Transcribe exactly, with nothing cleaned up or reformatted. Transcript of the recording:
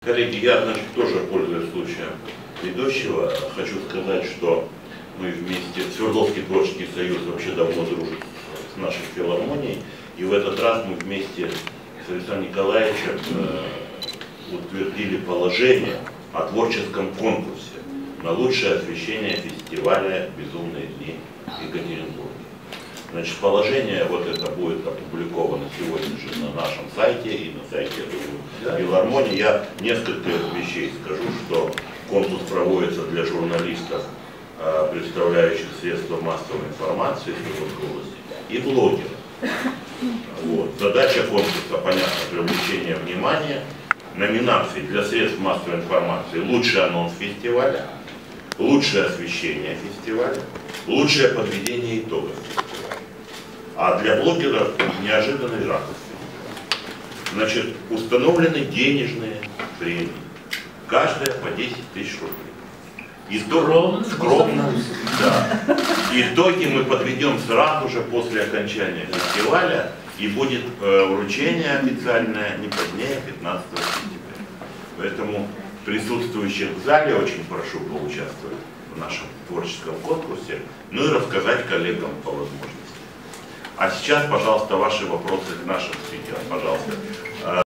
Коллеги, я, значит, тоже, пользуясь случаем ведущего, хочу сказать, что мы вместе, Свердловский творческий союз вообще давно дружит с нашей филармонией, и в этот раз мы вместе с Александром Николаевичем э, утвердили положение о творческом конкурсе на лучшее освещение фестиваля «Безумные дни» в Екатеринбурге. Значит, положение вот это будет опубликовано сегодня же на нашем сайте и на сайте филармонии. Я несколько вещей скажу, что конкурс проводится для журналистов, представляющих средства массовой информации и блогеров. Вот. Задача конкурса, понятно, привлечение внимания, номинации для средств массовой информации: лучший анонс фестиваля, лучшее освещение фестиваля, лучшее подведение итогов фестиваля. А для блогеров неожиданный ракурс. Значит, установлены денежные премии. Каждая по десять тысяч рублей. И скромно, скромно, да. Итоги мы подведем сразу же после окончания фестиваля, и будет э, вручение официальное не позднее пятнадцатого сентября. Поэтому присутствующих в зале очень прошу поучаствовать в нашем творческом конкурсе, ну и рассказать коллегам по возможности. А сейчас, пожалуйста, ваши вопросы к нашим спикерам, пожалуйста.